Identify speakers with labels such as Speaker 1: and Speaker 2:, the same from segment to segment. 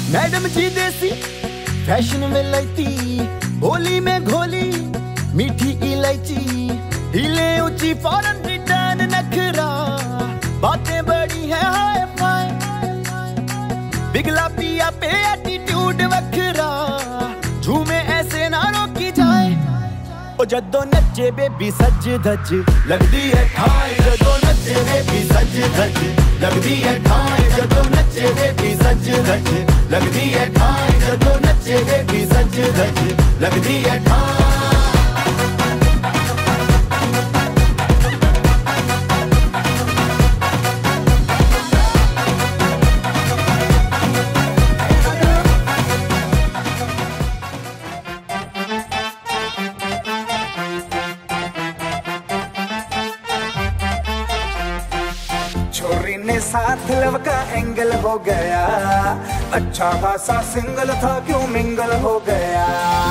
Speaker 1: Madam जी देसी fashion में लैती, होली में घोली मीठी इलायची, हिले ऊंची फॉरेन रिटर्न नखरा, बातें बड़ी है हाय फाय, बिगला पिया पे एटीट्यूड वखरा, झूमे ऐसे ना रोकी जाए। ओ जदों नचे बेबी सज धज लगदी है ठाई, जदों नचे बेबी सज धज लगदी है ठाई, जदों नचे बेबी सज धज लगदी है ठाई, जदों नचे बेबी सज धज लगदी है ठाई।
Speaker 2: छोरी ने साथ लव का एंगल हो गया, अच्छा खासा सिंगल था क्यों मिंगल हो गया।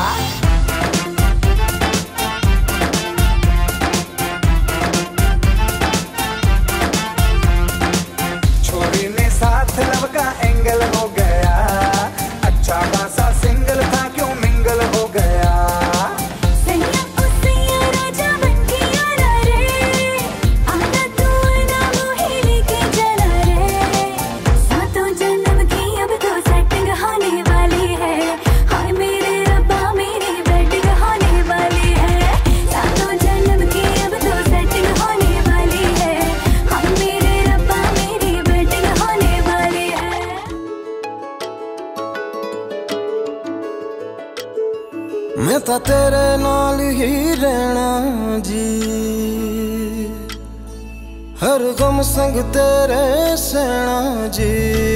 Speaker 2: छोरी ने साथ लव का एंगल हो गया, अच्छा खासा सिंगल था क्यों मिंगल हो गया।
Speaker 3: मैं तो तेरे नाल ही रहना जी, हर गम संग तेरे सहना जी।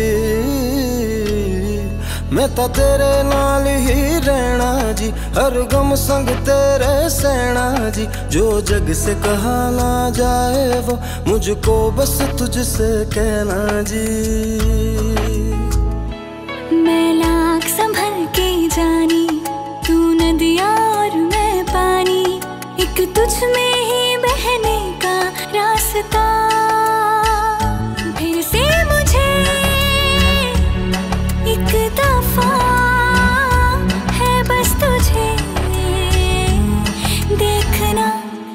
Speaker 3: मैं तो तेरे नाल ही रहना जी, हर गम संग तेरे सहना जी। जो जग से कहा ना जाए वो मुझको बस तुझसे कहना जी।
Speaker 4: मैं लाख संभल के जानी, तू नदिया और मैं पानी, एक तुझ में ही बहने का रास्ता। फिर से मुझे एक दफा है बस तुझे देखना।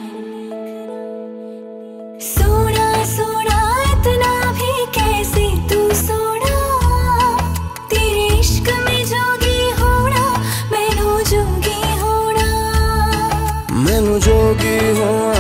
Speaker 4: सोना सोना इतना भी कैसे तू सोना, तेरे इश्क में जोगी होना, मैनू जोगी होना,
Speaker 3: मैनू जोगी होना,